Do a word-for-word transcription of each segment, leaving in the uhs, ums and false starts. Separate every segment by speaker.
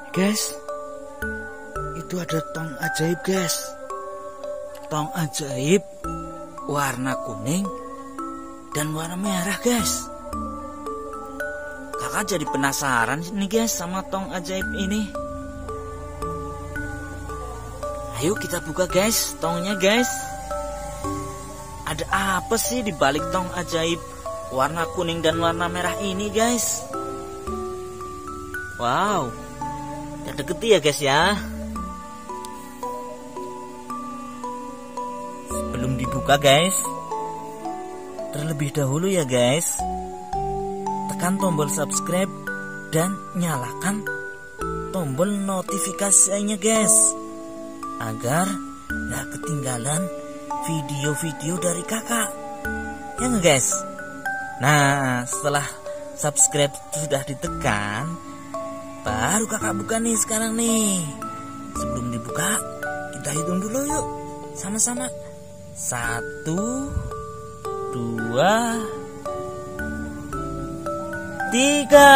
Speaker 1: Guys, itu ada tong ajaib guys. Tong ajaib warna kuning dan warna merah guys. Kakak jadi penasaran nih guys sama tong ajaib ini. Ayo kita buka guys tongnya guys. Ada apa sih di balik tong ajaib warna kuning dan warna merah ini guys? Wow, kita deketi ya guys ya. Sebelum dibuka guys, terlebih dahulu ya guys, tekan tombol subscribe dan nyalakan tombol notifikasinya guys, agar gak ketinggalan video-video dari kakak. Ya nggak guys? Nah, setelah subscribe sudah ditekan, baru kakak buka nih sekarang nih. Sebelum dibuka, kita hitung dulu yuk sama-sama. Satu, dua, tiga.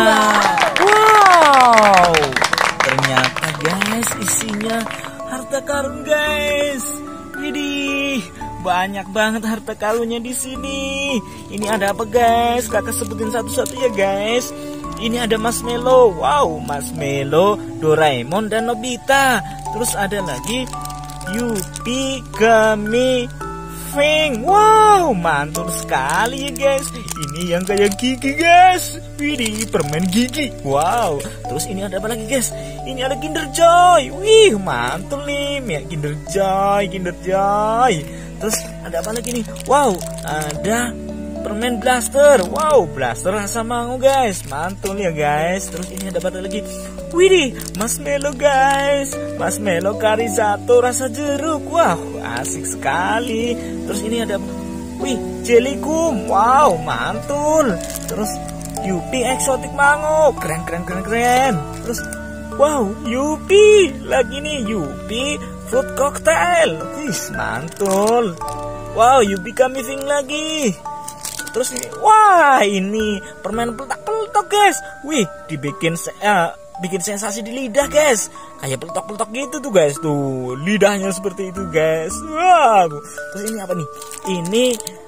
Speaker 1: Wow, ternyata guys isinya harta karun guys. Widih, banyak banget harta karunnya di sini. Ini ada apa guys? Kakak sebutin satu-satu ya guys. Ini ada marshmallow. Wow, marshmallow, Doraemon dan Nobita. Terus ada lagi Yupi, Gummy, Feng. Wow, mantul sekali ya guys. Ini yang kayak gigi guys. Widih, permen gigi. Wow. Terus ini ada apa lagi guys? Ini ada Kinder Joy. Wih, mantul nih ya, Kinder Joy, Kinder Joy. Terus ada apa lagi nih? Wow, ada permen blaster. Wow, blaster rasa mango guys. Mantul ya guys. Terus ini ada apa lagi? Widih, marshmallow guys. Marshmallow Karizato rasa jeruk. Wow, asik sekali. Terus ini ada, wih, jelly gum. Wow, mantul. Terus Yupi eksotik mango. Keren, keren, keren, keren. Terus wow, Yupi lagi nih, Yupi fruit cocktail. Wih, mantul. Wow, Yupi Gummy Fing lagi. Terus ini, wah ini permen peletok-peletok guys. Wih, dibikin uh, bikin sensasi di lidah guys. Kayak peletok-peletok gitu tuh guys. Tuh, lidahnya seperti itu guys. Wow. Terus ini apa nih? Ini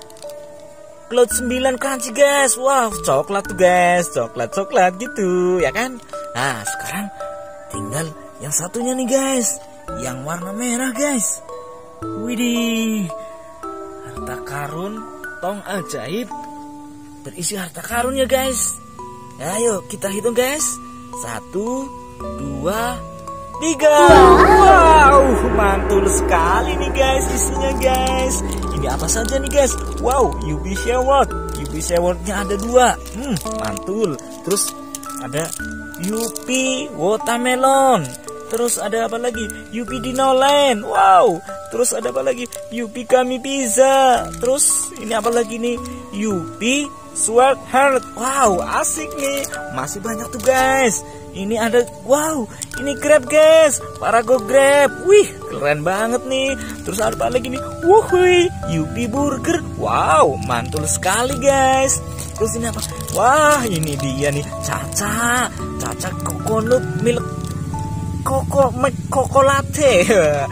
Speaker 1: Cloud sembilan crunchy guys. Wow, coklat tuh guys. Coklat-coklat gitu, ya kan? Nah, sekarang tinggal yang satunya nih guys, yang warna merah guys. Widih, harta karun tong ajaib berisi harta karun ya guys. Ayo kita hitung guys. Satu, dua, tiga. Wow, mantul sekali nih guys isinya guys. Ini apa saja nih guys? Wow, Yupi Sheward. Yupi Shewardnya ada dua. Hmm, mantul. Terus ada Yupi Watermelon. Terus ada apa lagi? Yupi Dinoland. Wow. Terus ada apa lagi? Yupi Gummy Pizza. Terus ini apa lagi nih? Yupi Sword Heart. Wow, asik nih. Masih banyak tuh guys. Ini ada, wow, ini Grab guys. Parago Grab. Wih, keren banget nih. Terus ada apa lagi nih? Wuhui, Yupi Burger. Wow, mantul sekali guys. Terus ini apa? Wah, ini dia nih, Caca, Caca coconut milk, koko, koko latte,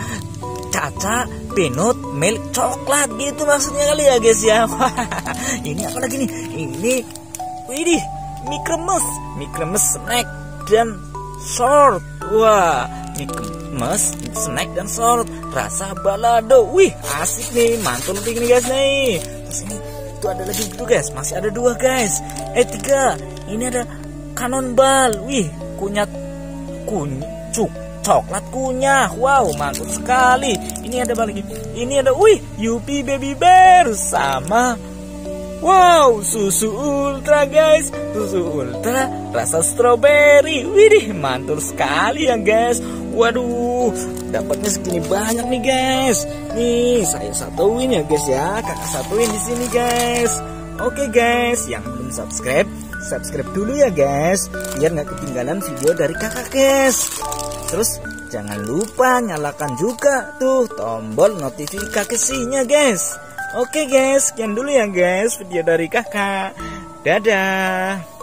Speaker 1: Caca peanut milk coklat gitu maksudnya kali ya guys ya. Ini apa lagi nih? Ini, widih, Mikremes, Mikremes snack dan short. Wah, Mikremes snack dan short, rasa balado. Wih, asik nih, mantul nih guys nih. Terus ini, itu ada lagi gitu guys, masih ada dua guys. Eh tiga, ini ada Cannonball. Wih, kunyat kunyuk coklat kunyah. Wow, mantap sekali. Ini ada apa lagi? Ini ada, wih, Yupi Baby Bear sama, wow, susu ultra guys. Susu ultra rasa strawberry. Widih, mantul sekali ya guys. Waduh, dapatnya segini banyak nih guys. Nih, saya satuin ya guys ya. Kakak satuin di sini guys. Oke guys, yang belum subscribe, subscribe dulu ya guys, biar nggak ketinggalan video dari kakak guys. Terus jangan lupa nyalakan juga tuh tombol notifikasinya guys. Oke guys, sekian dulu ya guys video dari kakak. Dadah.